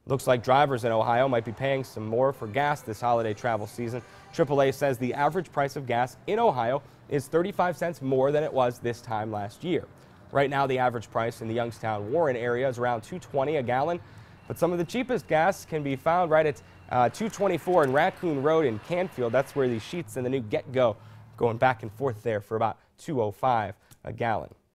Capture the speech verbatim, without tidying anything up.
Looks like drivers in Ohio might be paying some more for gas this holiday travel season. triple A says the average price of gas in Ohio is thirty-five cents more than it was this time last year. Right now, the average price in the Youngstown-Warren area is around two twenty a gallon, but some of the cheapest gas can be found right at uh, two twenty-four in Raccoon Road in Canfield. That's where the Sheetz and the new Get Go going back and forth there for about two oh five a gallon.